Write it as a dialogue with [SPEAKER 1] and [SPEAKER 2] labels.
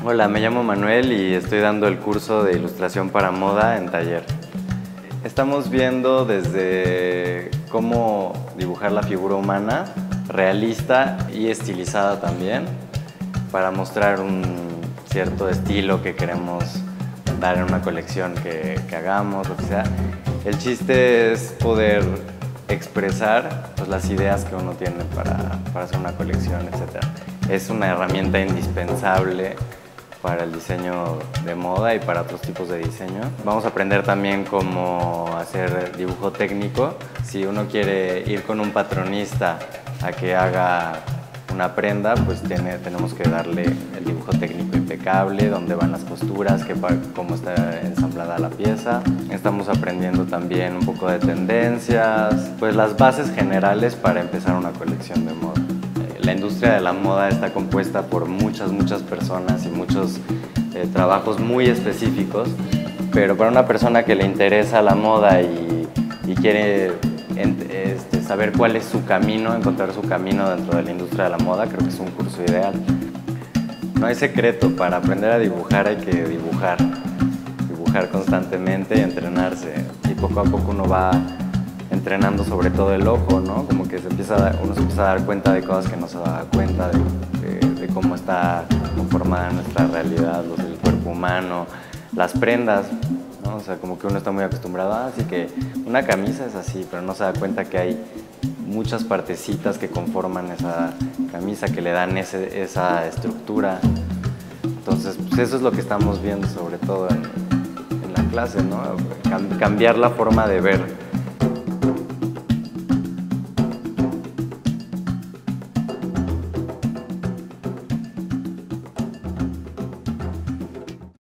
[SPEAKER 1] Hola, me llamo Manuel y estoy dando el curso de ilustración para moda en taller. Estamos viendo desde cómo dibujar la figura humana, realista y estilizada también, para mostrar un cierto estilo que queremos dar en una colección que hagamos, lo que sea. El chiste es poder expresar pues, las ideas que uno tiene para hacer una colección, etc. Es una herramienta indispensable para el diseño de moda y para otros tipos de diseño. Vamos a aprender también cómo hacer dibujo técnico. Si uno quiere ir con un patronista a que haga una prenda, pues tenemos que darle el dibujo técnico impecable, dónde van las costuras, cómo está ensamblada la pieza. Estamos aprendiendo también un poco de tendencias, pues las bases generales para empezar una colección de moda. La industria de la moda está compuesta por muchas personas y muchos trabajos muy específicos, pero para una persona que le interesa la moda y quiere saber cuál es su camino, encontrar su camino dentro de la industria de la moda, creo que es un curso ideal. No hay secreto, para aprender a dibujar hay que dibujar constantemente y entrenarse, y poco a poco uno va entrenando sobre todo el ojo, ¿no? Como que uno se empieza a dar cuenta de cosas que no se da cuenta, de cómo está conformada nuestra realidad, el cuerpo humano, las prendas, ¿no? O sea, como que uno está muy acostumbrado a, así que una camisa es así, pero no se da cuenta que hay muchas partecitas que conforman esa camisa, que le dan esa estructura. Entonces, pues eso es lo que estamos viendo sobre todo en la clase, ¿no? Cambiar la forma de ver